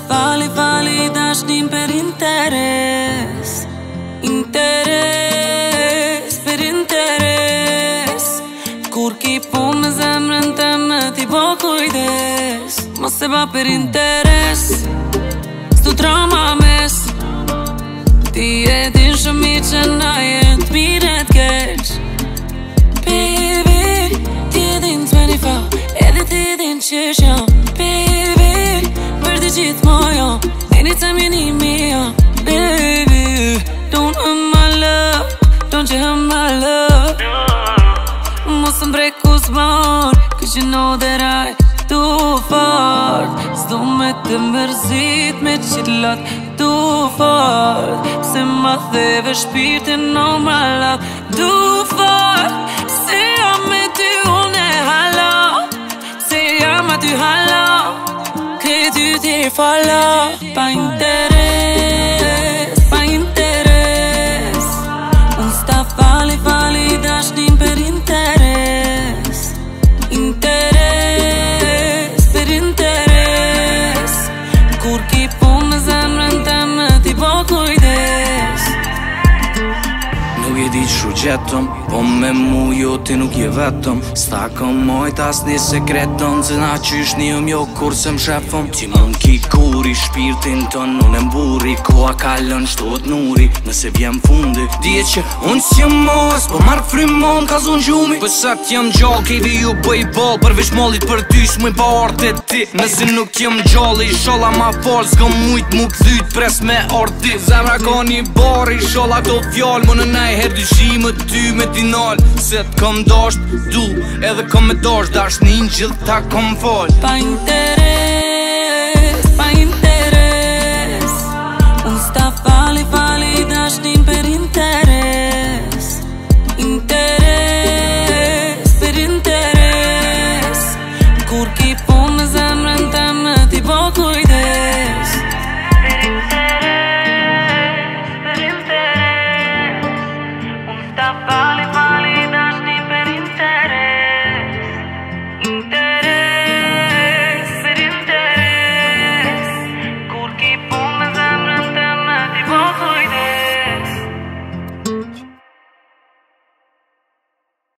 fali, fali dashnin per interes. Interes, per interes. Kur ki po me zemrën teme ti bo kujdes. Mos e ba per interes, s'du trama mes. Ti e din shumë i që na jenë t'miret keq. Baby, ti e din t'menifa, edhe ti e din që shjam. Baby, për t'i gjithë mojo, anytime you need me, baby, don't hurt my love, don't you hurt my love. Mos më breku s'mon, cause you know that I do fart. S'du me të mërzit me qillat, do fart. Se ma theve shpirtin, oh my love, do fart. Se jam me ty unë e hala, se jam aty hala, kredi ti fala. Pa interes, pa interes. Unë sta fali, fali dashnin per interes. Interes, per interes. Kur ki po me zemrën teme ti bo kujdes. Nuk e di që gjetëm, po me mu jo ti nuk je vetëm. Sta kom mojt as një sekretën, zina qysh një jo kur se më shefëm. Ti mund ki kuri shpirtin tën, unë e mburi, koha kalën shtot nuri. Nëse vjem fundi, dje që unë s'jem mos, po marrë frymon ka zon gjumi. Pësa t'jem gjall, kejve ju bëj ball, përveç mollit për ty s'muj pa arte ti. Nëse nuk jem gjall, i sholla ma fal, s'kom mujt mu këthyt pres me arti. Zemra ka një bar, i sholla këto fjall, më në nej her dyshime ty me tinal. Se t'kom dasht du, edhe kom me dasht, dasht një gjithë ta kom fal. Pa interes, pa interes. Unë sta fali, fali dashnin per interes. Interes, per interes. Kur ki